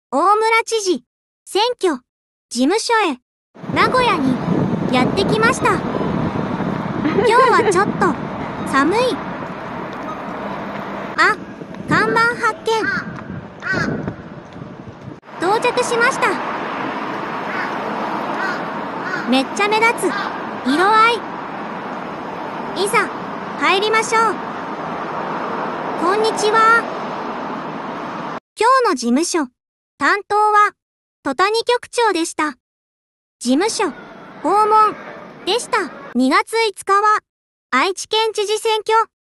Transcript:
大村知事、選挙、事務所へ、名古屋にやってきました。今日はちょっと寒い。あ、看板発見。到着しました。めっちゃ目立つ色合い。いざ入りましょう。こんにちは。今日の事務所担当は戸谷局長でした。事務所訪問でした。2月5日は愛知県知事選挙